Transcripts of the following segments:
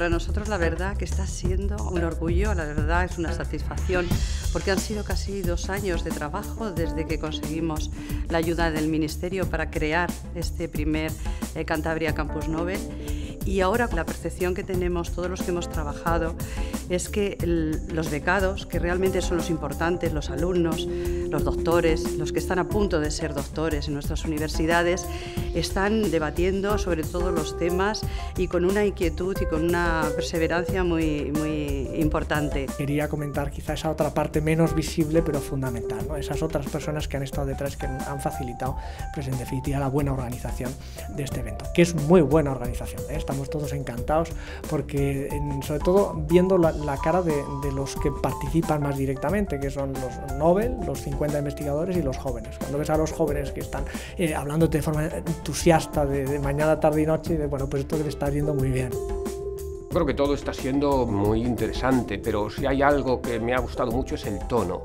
para nosotros la verdad que está siendo un orgullo, la verdad es una satisfacción, porque han sido casi 2 años de trabajo desde que conseguimos la ayuda del Ministerio para crear este primer Cantabria Campus Nobel. Y ahora la percepción que tenemos todos los que hemos trabajado es que los becados, que realmente son los importantes, los alumnos, los doctores, los que están a punto de ser doctores en nuestras universidades, están debatiendo sobre todos los temas y con una inquietud y con una perseverancia muy importante. Quería comentar quizá esa otra parte menos visible pero fundamental, ¿no? Esas otras personas que han estado detrás, que han facilitado, pues en definitiva, la buena organización de este evento, que es muy buena organización, ¿eh? Estamos todos encantados porque, sobre todo, viendo la cara de los que participan más directamente, que son los Nobel, los 50 investigadores y los jóvenes. Cuando ves a los jóvenes que están hablándote de forma entusiasta de mañana, tarde y noche, bueno, pues esto le está yendo muy bien. Creo que todo está siendo muy interesante, pero si hay algo que me ha gustado mucho es el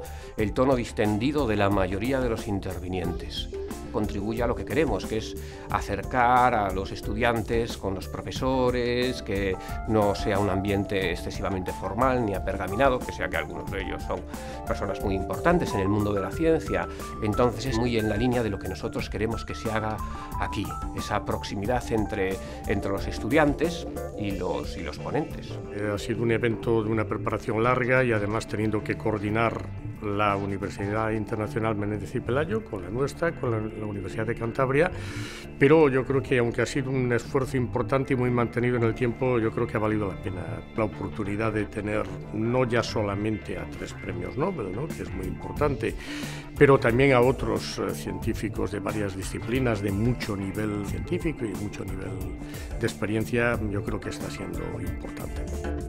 tono distendido de la mayoría de los intervinientes. Contribuye a lo que queremos, que es acercar a los estudiantes con los profesores, que no sea un ambiente excesivamente formal ni apergaminado, que sea que algunos de ellos son personas muy importantes en el mundo de la ciencia. Entonces es muy en la línea de lo que nosotros queremos que se haga aquí, esa proximidad entre los estudiantes y los ponentes. Ha sido un evento de una preparación larga y además teniendo que coordinar la Universidad Internacional Menéndez y Pelayo con la nuestra, con la Universidad de Cantabria, pero yo creo que aunque ha sido un esfuerzo importante y muy mantenido en el tiempo, yo creo que ha valido la pena la oportunidad de tener no ya solamente a 3 premios Nobel, ¿no?, que es muy importante, pero también a otros científicos de varias disciplinas de mucho nivel científico y mucho nivel de experiencia. Yo creo que está siendo importante.